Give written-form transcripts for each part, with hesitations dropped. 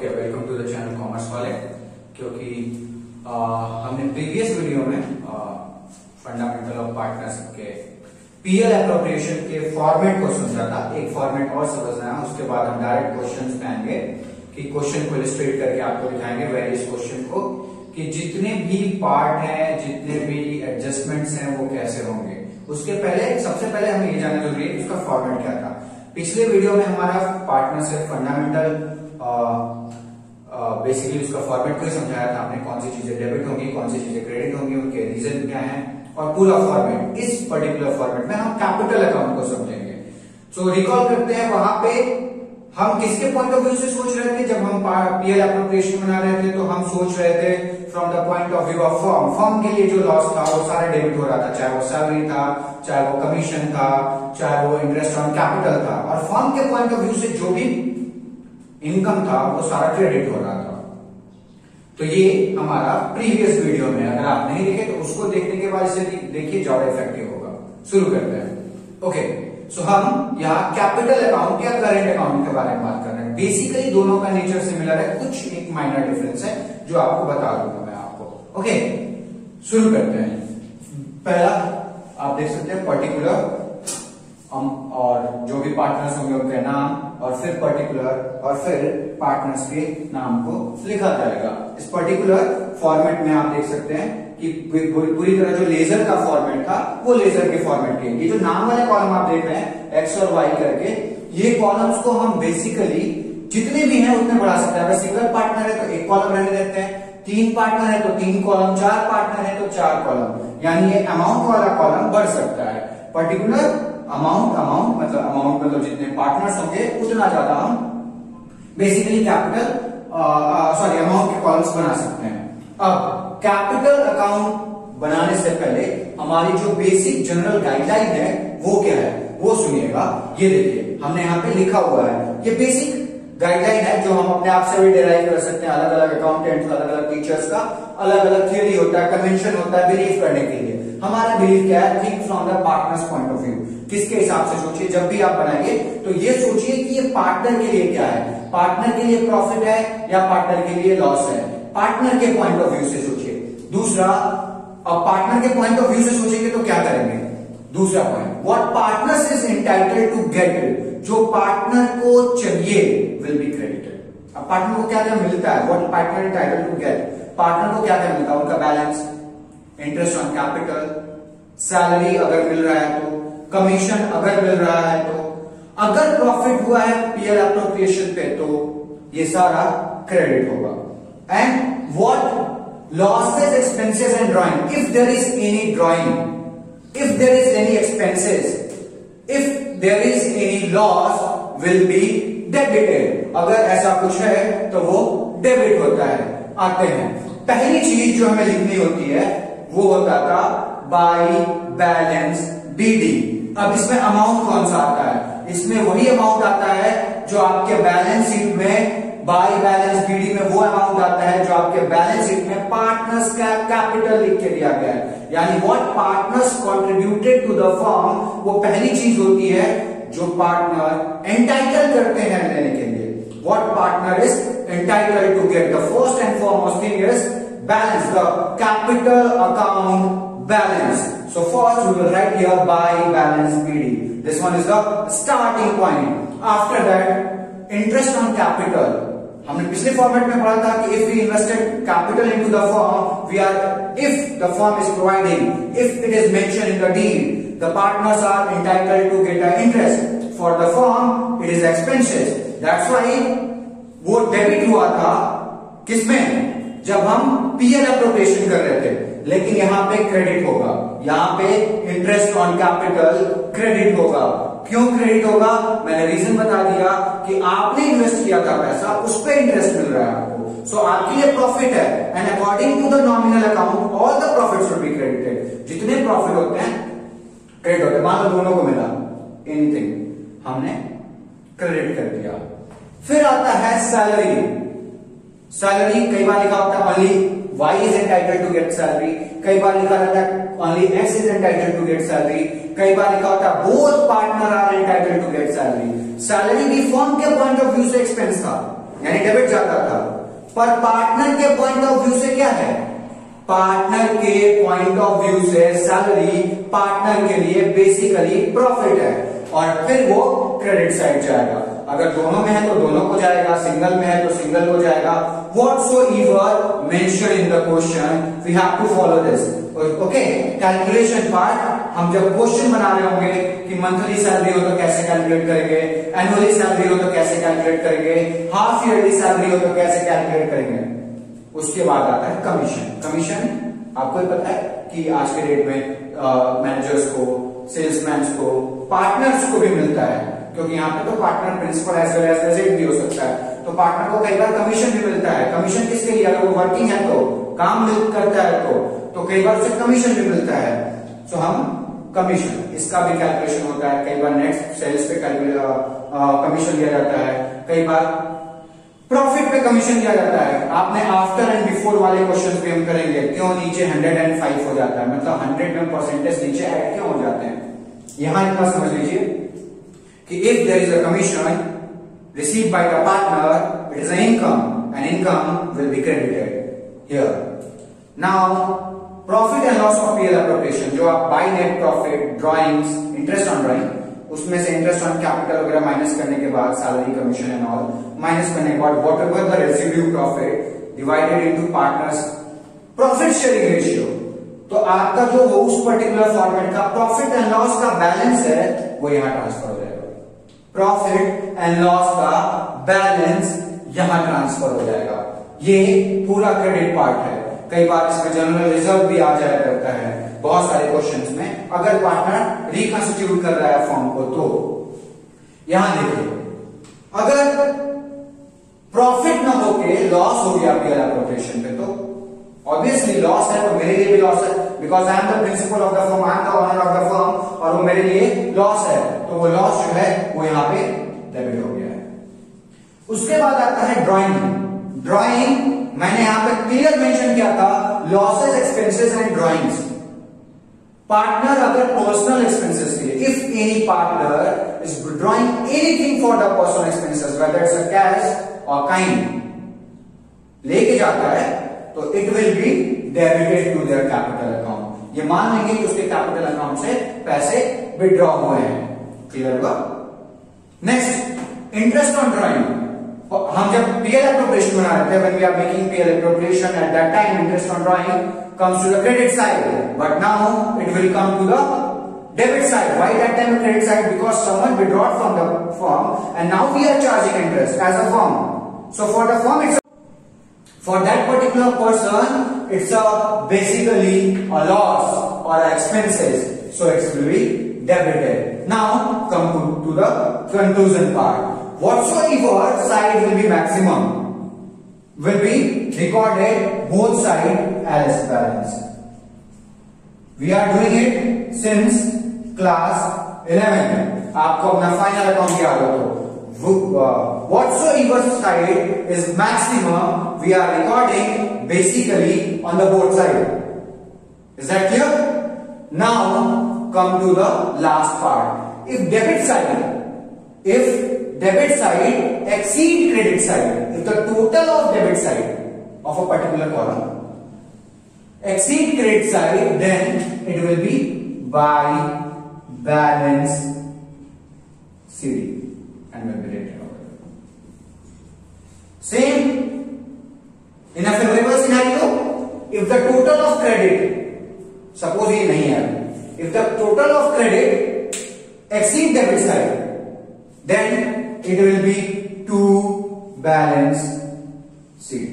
Okay, welcome to the channel commerce वाले। क्योंकि हमने प्रीवियस वीडियो में फंडामेंटल ऑफ पार्टनरशिप के पीएल एप्रोप्रिएशन के फॉर्मेट को समझा था। एक फॉर्मेट और समझना है, उसके बाद हम डायरेक्ट क्वेश्चंस पे आएंगे कि क्वेश्चन को इलस्ट्रेट करके आपको दिखाएंगे वेरियस क्वेश्चन को कि जितने भी पार्ट हैं, जितने भी एडजस्टमेंट्स हैं वो कैसे होंगे। उसके पहले सबसे पहले हमें ये जानना जरूरी है उसका फॉर्मेट क्या था। पिछले वीडियो में हमारा पार्टनरशिप फंडामेंटल बेसिकली उसका फॉर्मेट को ही समझाया था हमने, कौन सी चीजें डेबिट होंगी, कौन सी चीजें क्रेडिट होंगी, उनके रीजन क्या हैं, और पूरा फॉर्मेट। इस पर्टिकुलर फॉर्मेट में हम कैपिटल अकाउंट को समझेंगे। सो रिकॉल करते हैं, वहां पे हम किसके पॉइंट ऑफ व्यू से सोच रहे थे। जब हम पीएल एप्रोप्रिएशन बना रहे थे तो हम सोच रहे थे from the point of view of firm. Firm के लिए जो लॉस था वो सारा डेबिट हो रहा था, चाहे वो सैलरी था, चाहे वो कमीशन था, चाहे वो इंटरेस्ट ऑन कैपिटल था। और फर्म के पॉइंट ऑफ व्यू से जो भी इनकम था वो सारा क्रेडिट हो रहा था। तो ये हमारा प्रीवियस वीडियो में, अगर आप नहीं देखे तो उसको देखने के बाद इसे देखिए, ज्यादा इफेक्टिव होगा। शुरू करते हैं। ओके, सो हम यहाँ कैपिटल अकाउंट या करंट अकाउंट के बारे में बात कर रहे हैं। बेसिकली दोनों का नेचर सिमिलर है, कुछ एक माइनर डिफरेंस है जो आपको बता दूंगा मैं आपको। ओके, शुरू करते हैं। पहला आप देख सकते हैं पर्टिकुलर, और जो भी पार्टनर्स होंगे उनके नाम, और फिर पर्टिकुलर, और फिर पार्टनर्स के नाम को लिखा जाएगा। इस पर्टिकुलर फॉर्मेट में आप देख सकते हैं कि पूरी तरह जो लेजर का फॉर्मेट था वो लेजर के फॉर्मेट के। ये जो नाम वाले कॉलम आप देख रहे हैं एक्स और वाई करके, ये कॉलम्स को हम बेसिकली जितने भी हैं उतने बढ़ा सकते हैं। अगर सिंगल पार्टनर है तो एक कॉलम रहने देते हैं, 3 पार्टनर है तो 3 कॉलम, 4 पार्टनर है तो 4 कॉलम, यानी ये अमाउंट वाला कॉलम बढ़ सकता है। पर्टिकुलर अमाउंट मतलब जितने पार्टनर्स होंगे उतना ज्यादा हम बेसिकली कैपिटल अमाउंट के कॉलम्स बना सकते हैं। अब कैपिटल अकाउंट बनाने से पहले हमारी जो बेसिक जनरल गाइडलाइन है वो क्या है वो सुनिएगा। ये देखिए हमने यहाँ पे लिखा हुआ है, ये बेसिक गाइडलाइन है जो हम अपने आप से भी डिराइव कर सकते हैं। अलग अलग अकाउंटेंट्स, अलग अलग टीचर्स का अलग अलग थियरी होता है, कन्वेंशन होता है बिलीव करने के लिए। हमारा बिलीव क्या है? Think from the partners point of view. किसके हिसाब से सोचिए, जब भी आप बनाइए तो ये सोचिए कि ये पार्टनर के लिए क्या है, पार्टनर के लिए प्रॉफिट है या पार्टनर के लिए लॉस है। पार्टनर के पॉइंट ऑफ व्यू से सोचिए। दूसरा, अब पार्टनर के पॉइंट ऑफ व्यू से सोचेंगे तो क्या करेंगे? दूसरा point, what partners is entitled to get, जो पार्टनर को चाहिए विल बी क्रेडिटेड। अब पार्टनर को क्या क्या मिलता है, what partner entitled to get, partner को क्या क्या मिलता है? उनका balance, interest on capital, salary अगर मिल रहा है तो, कमीशन अगर मिल रहा है तो, अगर प्रॉफिट हुआ है पीएल एप्रोप्रिएशन पे तो ये सारा क्रेडिट होगा। And what losses, expenses and drawing, if there is any drawing, if there is any expenses, if there is any loss will be debited। अगर ऐसा कुछ है तो वो डेबिट होता है। आते हैं, पहली चीज जो हमें लिखनी होती है वो होता था बाय बैलेंस बीडी। अब इसमें अमाउंट कौन सा आता है? इसमें वही अमाउंट आता है जो आपके बैलेंस शीट में, बाय बैलेंस बीडी में वो अमाउंट आता है जो आपके बैलेंस शीट में पार्टनर्स का कैपिटल लिख के दिया गया है। यानी what partners contributed to the firm, वो पहली चीज होती है जो पार्टनर एंटाइटल करते हैं लेने के लिए। What partner is entitled to get, the first and foremost thing is balance, the capital account balance. So first we will write here by balance BD. This one is the starting point. After that interest on capital. हमने पिछले format में पढ़ा था कि if we invested capital into the firm, if the firm is providing, if it is mentioned in the deed, the partners are entitled to get an interest. For the firm, it is expenses. That's why वो debit हुआ था किसमें? जब हम PL appropriation कर रहे थे। लेकिन यहाँ पे क्रेडिट होगा, यहाँ पे इंटरेस्ट ऑन कैपिटल क्रेडिट होगा। क्यों क्रेडिट होगा? मैंने रीजन बता दिया कि आपने इन्वेस्ट किया था पैसा, उस पर इंटरेस्ट मिल रहा है आपको। सो आपके लिए प्रॉफिट है, and according to the nominal account all the profits will be credited. जितने प्रॉफिट होते हैं क्रेडिट होते हैं। मान लो दोनों को मिला एनीथिंग, हमने क्रेडिट कर दिया। फिर आता है सैलरी। सैलरी कई बार लिखा होता है only Y is entitled to get salary, कई बार लिखा रहता है only X is entitled to get salary, कई बार लिखा होता है both partner are entitled to get salary। Salary भी फर्म के पॉइंट ऑफ व्यू से एक्सपेंस था, यानी डेबिट जाता था। पर पार्टनर के पॉइंट ऑफ व्यू से क्या है, पार्टनर के पॉइंट ऑफ व्यू से सैलरी पार्टनर के लिए बेसिकली प्रॉफिट है, और फिर वो क्रेडिट साइड जाएगा। अगर दोनों में है तो दोनों को जाएगा, सिंगल में है तो सिंगल को जाएगा। Whatsoever mentioned in the question, we have to follow this. Okay, calculation part हम जब क्वेश्चन बना रहे होंगे कि मंथली सैलरी हो तो कैसे कैलकुलेट करेंगे, एनुअली सैलरी हो तो कैसे कैलकुलेट करेंगे, हाफ ईयरली सैलरी हो तो कैसे कैलकुलेट करेंगे, उसके बाद आता है कमीशन। कमीशन आपको ही पता है कि आज के डेट में मैनेजर्स को, सेल्समैन को, पार्टनर्स को भी मिलता है, क्योंकि यहाँ पे तो partner principal as well as agent भी हो सकता है, तो पार्टनर को कई बार कमीशन भी मिलता है। कमीशन किसके लिए, अगर वो वर्किंग है तो, काम करता है तो कई बार उसे कमीशन भी मिलता है। तो हम कमीशन, इसका भी कैलकुलेशन होता है। कई बार नेट सेल्स पे कमीशन दिया जाता है, कई बार प्रॉफिट पे कमीशन दिया जाता है। आपने आफ्टर एंड बिफोर वाले क्वेश्चन भी हम करेंगे, क्यों नीचे 105 हो जाता है, मतलब 100 में परसेंटेज नीचे ऐड क्यों हो जाते हैं। यहां इतना समझ लीजिए कि if there is a commission received by the partner, it is an income, and income will be credited here. Now, profit and loss of PL appropriation, जो आप by net profit, drawings, interest on drawing, उसमें से interest on capital वगैरह minus करने के बाद, salary, commission and all minus करने के बाद, whatever the residue profit divided into partners profit sharing ratio. तो आपका जो वो उस पर्टिकुलर फॉर्मेट का प्रॉफिट एंड लॉस का बैलेंस है, वो यहां ट्रांसफर हो जाएगा। प्रॉफिट एंड लॉस का बैलेंस यहां ट्रांसफर हो जाएगा। ये पूरा क्रेडिट पार्ट है। कई बार इसमें जनरल रिजर्व भी आ जाया करता है बहुत सारे क्वेश्चंस में, अगर पार्टनर रिकंस्टिट्यूट कर रहा है फॉर्म को। तो यहां देखिए, अगर प्रॉफिट ना होके लॉस हो गया पीएल एप्रोप्रिएशन पे, तो ऑब्वियसली लॉस है, तो मेरे लिए भी लॉस है, because I am the principal of the firm, I am the owner of the firm, और वो मेरे लिए लॉस है, तो वो लॉस जो है वो यहाँ पे डेबिट हो गया है। उसके बाद आता है ड्राइंग। ड्राइंग मैंने यहां पे क्लियर मेंशन किया था, losses, expenses and drawings. Partner अगर पर्सनल एक्सपेंसेस के लिए, if any partner is drawing anything for the personal expenses, whether it's a cash or kind, लेके जाता है, तो it will be debited to their capital account. ये मान लेंगे कि उसके कैपिटल अकाउंट से पैसे विड्रॉ हुए हैं। क्लियर हुआ? Next, interest on drawing. हम जब पीएल एप्रोप्रिएशन बना रहे थे, when we are making PL appropriation, at that time interest on drawing comes to the credit side, but now it will come to the debit side. Why that time credit side? Because someone withdrew from the firm and now we are charging interest as a firm. So for the firm, for that particular person, it's basically a loss or expenses, so it will be debited. Now come to the conclusion part. Whatsoever side will be maximum will be recorded both sides as balance. We are doing it since class 11. आपको अपना final account याद हो तो whatsoever side is maximum, we are recording basically on the both side. Is that clear? Now come to the last part. If debit side exceed credit side, if the total of debit side of a particular column exceed credit side, then it will be by balance CD and will be rated out. Same in a favorable scenario, if the total of credit, suppose ये नहीं है, if the total of credit exceed debit side, then it will be to balance CD.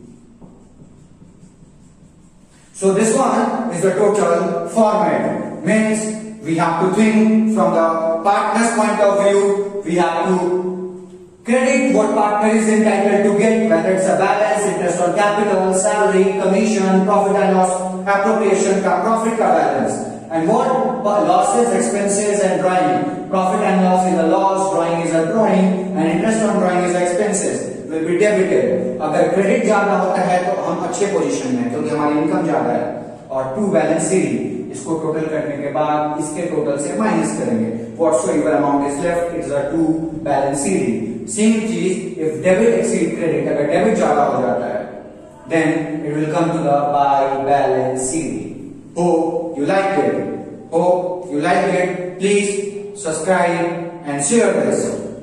So this one is the total format. Means we have to think from the partner's point of view. We have to credit what partner is entitled to get, whether it's a balance, interest on capital, salary, commission, profit and loss, appropriation का profit का balance, and what losses, expenses and drawing. Profit and loss is a loss, drawing is a drawing, and interest on drawing is expenses. Will be debited. अगर credit ज्यादा होता है तो हम अच्छे position में, क्योंकि हमारी इनकम ज्यादा है, और टू बैलेंस सीडी, इसको टोटल करने के बाद इसके टोटल से माइनस करेंगे. Whatsoever amount is left, it's a to balance CD. Same चीज इफ डेबिट एक्सीड क्रेडिट, अगर डेबिट ज्यादा हो जाता है then it will come to the buy balance CD. Hope you like it. Hope you like it. Please subscribe and share this.